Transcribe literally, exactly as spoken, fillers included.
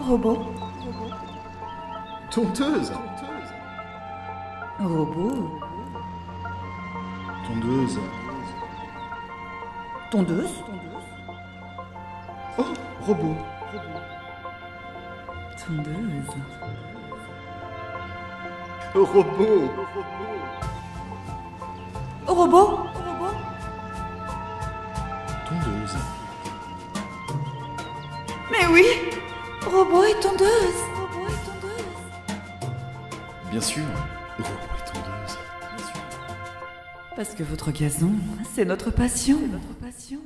Robot. Tondeuse. Robot. Tondeuse. Tondeuse. Oh, robot. Tondeuse. Robot. Robot. Tondeuse. Mais oui. Robot et tondeuse. Robot et tondeuse. Bien sûr. Robot et tondeuse. Parce que votre gazon, c'est notre passion. C'est notre passion.